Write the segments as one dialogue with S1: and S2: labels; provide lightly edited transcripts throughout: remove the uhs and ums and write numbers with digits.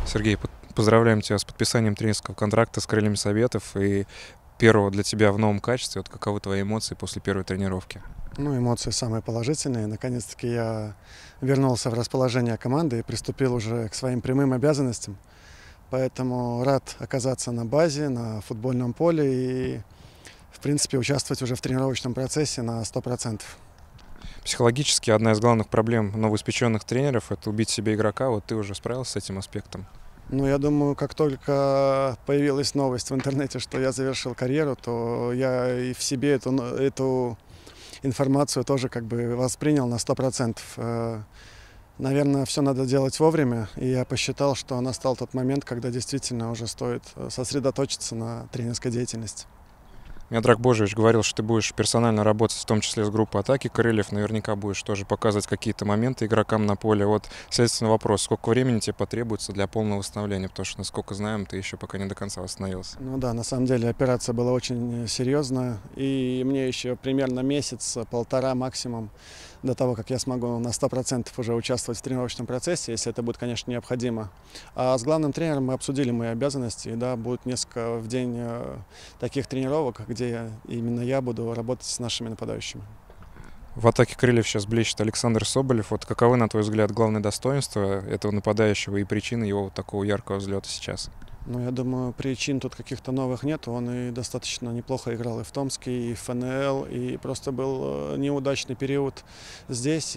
S1: Сергей, поздравляем тебя с подписанием тренерского контракта с «Крыльями Советов» и первого для тебя в новом качестве. Вот каковы твои эмоции после первой тренировки?
S2: Ну, эмоции самые положительные. Наконец-таки я вернулся в расположение команды и приступил уже к своим прямым обязанностям. Поэтому рад оказаться на базе, на футбольном поле и, в принципе, участвовать уже в тренировочном процессе на 100%.
S1: Психологически одна из главных проблем новоиспеченных тренеров — это убить себе игрока. Вот ты уже справился с этим аспектом?
S2: Ну, я думаю, как только появилась новость в интернете, что я завершил карьеру, то я и в себе эту информацию тоже как бы воспринял на 100%. Наверное, все надо делать вовремя, и я посчитал, что настал тот момент, когда действительно уже стоит сосредоточиться на тренерской деятельности.
S1: Миодраг Божевич говорил, что ты будешь персонально работать, в том числе с группой атаки крыльев. Наверняка будешь тоже показывать какие-то моменты игрокам на поле. Вот, следственно, вопрос: сколько времени тебе потребуется для полного восстановления? Потому что, насколько знаем, ты еще пока не до конца восстановился.
S2: Ну да, на самом деле операция была очень серьезная, и мне еще примерно месяц-полтора максимум до того, как я смогу на 100% уже участвовать в тренировочном процессе, если это будет, конечно, необходимо. А с главным тренером мы обсудили мои обязанности, и да, будет несколько в день таких тренировок, где именно я буду работать с нашими нападающими.
S1: В атаке крыльев сейчас блещет Александр Соболев. Вот каковы, на твой взгляд, главные достоинства этого нападающего и причины его вот такого яркого взлета сейчас?
S2: Ну, я думаю, причин тут каких-то новых нет. Он и достаточно неплохо играл и в Томске, и в ФНЛ, и просто был неудачный период здесь,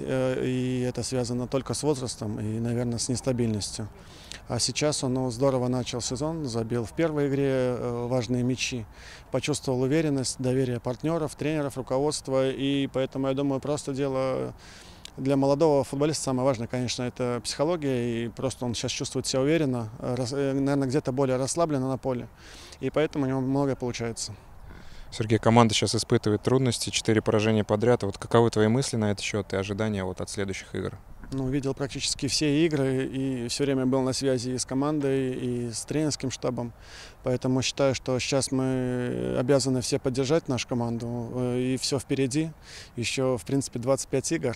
S2: и это связано только с возрастом и, наверное, с нестабильностью. А сейчас он здорово начал сезон, забил в первой игре важные мячи, почувствовал уверенность, доверие партнеров, тренеров, руководства, и поэтому, я думаю, просто дело... Для молодого футболиста самое важное, конечно, это психология, и просто он сейчас чувствует себя уверенно, наверное, где-то более расслабленно на поле, и поэтому у него многое получается.
S1: Сергей, команда сейчас испытывает трудности, 4 поражения подряд. Вот каковы твои мысли на этот счет и ожидания вот от следующих игр?
S2: Ну, видел практически все игры и все время был на связи и с командой, и с тренерским штабом. Поэтому считаю, что сейчас мы обязаны все поддержать нашу команду. И все впереди. Еще, в принципе, 25 игр.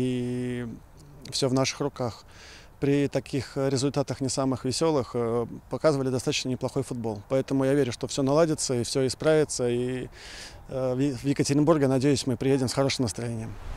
S2: И все в наших руках. При таких результатах не самых веселых показывали достаточно неплохой футбол. Поэтому я верю, что все наладится и все исправится. И в Екатеринбурге, надеюсь, мы приедем с хорошим настроением.